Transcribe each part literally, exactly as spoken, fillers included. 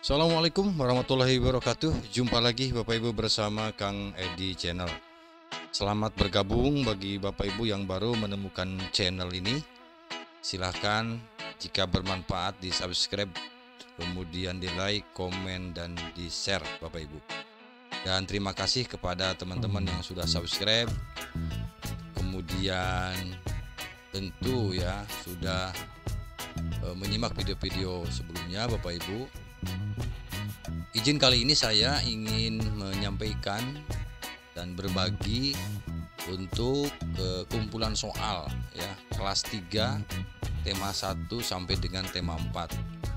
Assalamualaikum warahmatullahi wabarakatuh. Jumpa lagi Bapak Ibu bersama Kang Edi Channel. Selamat bergabung bagi Bapak Ibu yang baru menemukan channel ini. Silahkan jika bermanfaat di subscribe, kemudian di like, komen, dan di share Bapak Ibu. Dan terima kasih kepada teman-teman yang sudah subscribe. Kemudian tentu ya sudah e, menyimak video-video sebelumnya Bapak Ibu. Izin kali ini saya ingin menyampaikan dan berbagi untuk ke kumpulan soal ya kelas tiga tema satu sampai dengan tema empat.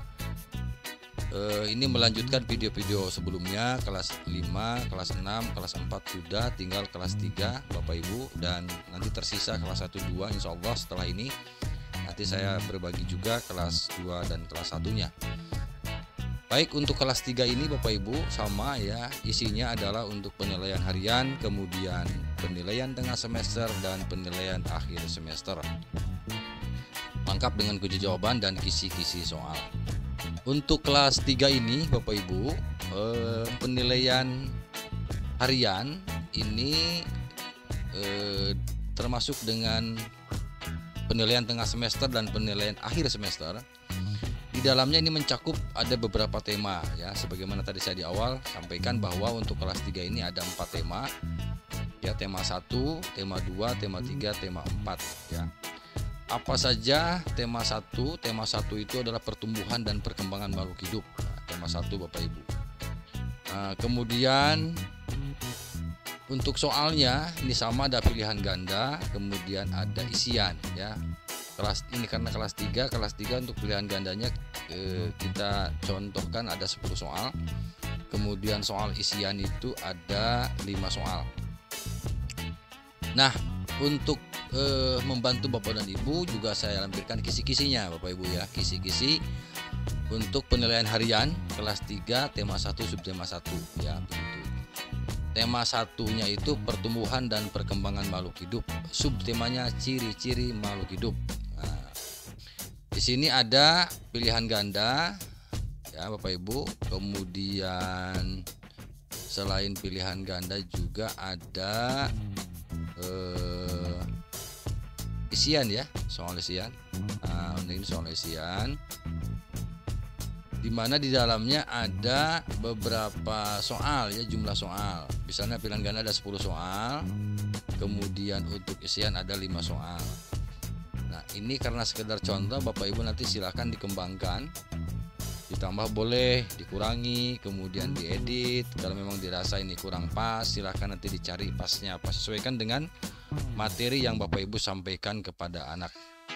E, ini melanjutkan video-video sebelumnya kelas lima, kelas enam, kelas empat sudah, tinggal kelas tiga Bapak Ibu, dan nanti tersisa kelas satu dua insya Allah setelah ini. Nanti saya berbagi juga kelas dua dan kelas satunya. Baik, untuk kelas tiga ini Bapak Ibu sama ya, isinya adalah untuk penilaian harian, kemudian penilaian tengah semester, dan penilaian akhir semester. Lengkap dengan kunci jawaban dan kisi-kisi soal. Untuk kelas tiga ini Bapak Ibu, eh, penilaian harian ini eh, termasuk dengan penilaian tengah semester dan penilaian akhir semester. Di dalamnya ini mencakup ada beberapa tema ya, sebagaimana tadi saya di awal sampaikan bahwa untuk kelas tiga ini ada empat tema ya, tema satu, tema dua, tema tiga, tema empat ya. Apa saja tema satu? Tema satu itu adalah pertumbuhan dan perkembangan makhluk hidup. Nah, tema satu Bapak Ibu. Nah, kemudian untuk soalnya ini sama, ada pilihan ganda, kemudian ada isian ya. Kelas ini karena kelas tiga, kelas tiga untuk pilihan gandanya eh, kita contohkan ada sepuluh soal. Kemudian soal isian itu ada lima soal. Nah, untuk eh, membantu Bapak dan Ibu juga saya lampirkan kisi-kisinya Bapak Ibu ya, kisi-kisi untuk penilaian harian kelas tiga tema satu subtema satu ya begitu. Tema satunya itu pertumbuhan dan perkembangan makhluk hidup, subtemanya ciri-ciri makhluk hidup. Nah, di sini ada pilihan ganda ya Bapak Ibu. Kemudian selain pilihan ganda juga ada eh, isian ya, soal isian. Nah, ini soal isian, di mana di dalamnya ada beberapa soal ya, jumlah soal. Misalnya pilihan ganda ada sepuluh soal, kemudian untuk isian ada lima soal. Nah, ini karena sekedar contoh Bapak Ibu, nanti silahkan dikembangkan, ditambah boleh, dikurangi, kemudian diedit. Kalau memang dirasa ini kurang pas, silahkan nanti dicari pasnya apa, sesuaikan dengan materi yang Bapak Ibu sampaikan kepada anak.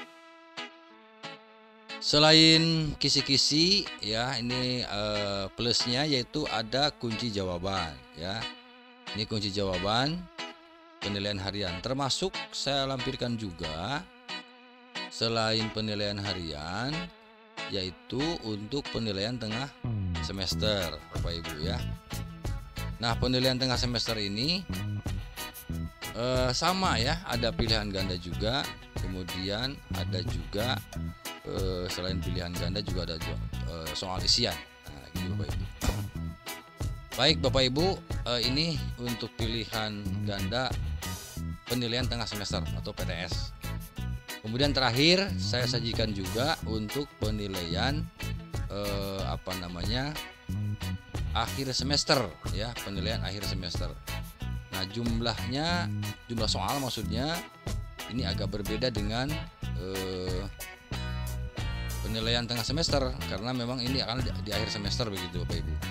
Selain kisi-kisi ya, ini eh, plusnya yaitu ada kunci jawaban ya. Ini kunci jawaban penilaian harian, termasuk saya lampirkan juga selain penilaian harian yaitu untuk penilaian tengah semester Bapak Ibu ya. Nah, penilaian tengah semester ini eh, sama ya, ada pilihan ganda juga, kemudian ada juga eh, selain pilihan ganda juga ada eh, soal isian. Nah, gitu Bapak Ibu. Baik Bapak Ibu, eh, ini untuk pilihan ganda penilaian tengah semester atau P T S. Kemudian terakhir saya sajikan juga untuk penilaian eh, apa namanya akhir semester ya, penilaian akhir semester. Nah, jumlahnya, jumlah soal maksudnya ini agak berbeda dengan eh, penilaian tengah semester, karena memang ini akan di, di akhir semester begitu Bapak Ibu.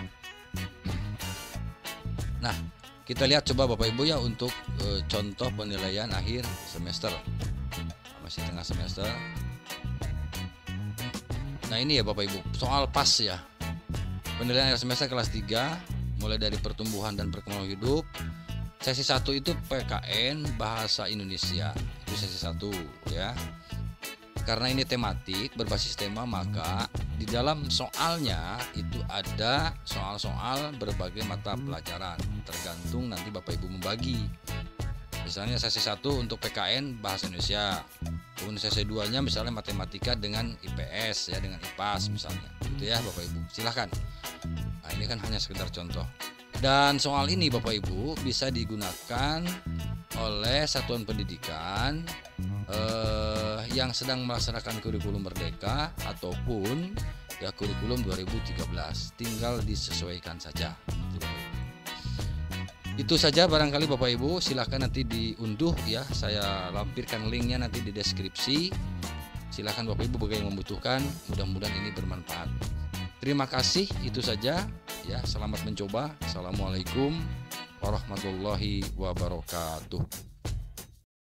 Nah, kita lihat coba Bapak Ibu ya untuk e, contoh penilaian akhir semester. Masih tengah semester. Nah, ini ya Bapak Ibu, soal pas ya. Penilaian akhir semester kelas tiga, mulai dari pertumbuhan dan perkembangan hidup. Sesi satu itu P K N Bahasa Indonesia. Itu sesi satu ya. Karena ini tematik, berbasis tema, maka di dalam soalnya itu ada soal-soal berbagai mata pelajaran, tergantung nanti Bapak Ibu membagi. Misalnya sesi satu untuk P K N Bahasa Indonesia, kemudian sesi dua nya misalnya matematika dengan I P S ya, dengan I P A S misalnya, gitu ya Bapak Ibu. Silahkan Nah, ini kan hanya sekedar contoh. Dan soal ini Bapak Ibu bisa digunakan oleh satuan pendidikan eh, yang sedang melaksanakan kurikulum Merdeka ataupun ya kurikulum dua ribu tiga belas. Tinggal disesuaikan saja. Itu saja barangkali Bapak Ibu, silahkan nanti diunduh ya, saya lampirkan linknya nanti di deskripsi. Silahkan Bapak Ibu bagi yang membutuhkan, mudah-mudahan ini bermanfaat. Terima kasih, itu saja ya, selamat mencoba. Assalamualaikum warahmatullahi wabarakatuh.